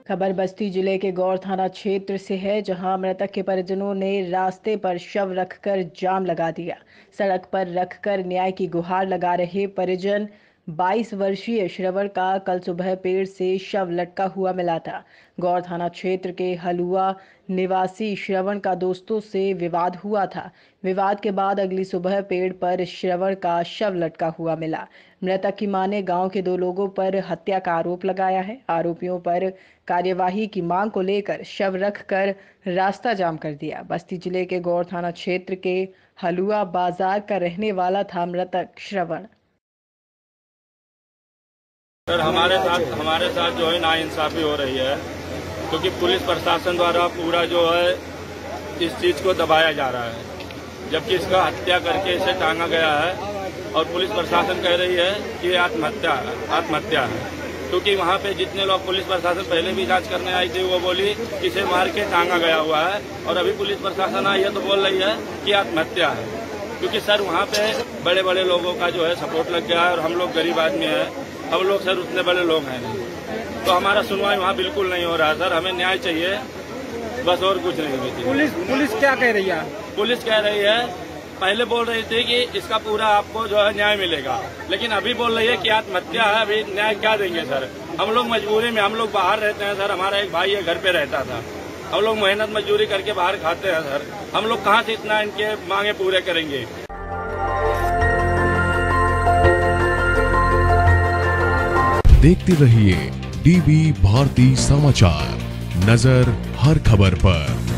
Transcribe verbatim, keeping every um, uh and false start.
खबर बस्ती जिले के गौर थाना क्षेत्र से है, जहां मृतक के परिजनों ने रास्ते पर शव रखकर जाम लगा दिया। सड़क पर रखकर न्याय की गुहार लगा रहे परिजन बाईस वर्षीय श्रवण का कल सुबह पेड़ से शव लटका हुआ मिला था। गौर थाना क्षेत्र के हलुआ निवासी श्रवण का दोस्तों से विवाद हुआ था। विवाद के बाद अगली सुबह पेड़ पर श्रवण का शव लटका हुआ मिला। मृतक की मां ने गांव के दो लोगों पर हत्या का आरोप लगाया है। आरोपियों पर कार्यवाही की मांग को लेकर शव रखकर रास्ता जाम कर दिया। बस्ती जिले के गौर थाना क्षेत्र के हलुआ बाजार का रहने वाला था मृतक श्रवण। सर हमारे साथ हमारे साथ जो है नाइंसाफी हो रही है, क्योंकि पुलिस प्रशासन द्वारा पूरा जो है इस चीज को दबाया जा रहा है, जबकि इसका हत्या करके इसे टांगा गया है। और पुलिस प्रशासन कह रही है कि आत्महत्या आत्महत्या है, क्योंकि वहाँ पे जितने लोग पुलिस प्रशासन पहले भी जांच करने आई थी, वो बोली इसे मार के टांगा गया हुआ है, और अभी पुलिस प्रशासन आई है तो बोल रही है कि आत्महत्या है। क्योंकि सर वहाँ पे बड़े बड़े लोगों का जो है सपोर्ट लग गया है, और हम लोग गरीब आदमी है, हम लोग सर उतने बड़े लोग हैं नहीं, तो हमारा सुनवाई वहाँ बिल्कुल नहीं हो रहा है। सर हमें न्याय चाहिए, बस और कुछ नहीं हुई थी। पुलिस पुलिस क्या कह रही है? पुलिस कह रही है, पहले बोल रही थी कि इसका पूरा आपको जो है न्याय मिलेगा, लेकिन अभी बोल रही है कि आत्महत्या है। अभी न्याय क्या देंगे सर? हम लोग मजबूरी में, हम लोग बाहर रहते हैं सर, हमारा एक भाई है घर पे रहता था, हम लोग मेहनत मजदूरी करके बाहर खाते हैं सर, हम लोग कहाँ से इतना इनके मांगे पूरे करेंगे? देखते रहिए डीवी भारती समाचार, नजर हर खबर पर।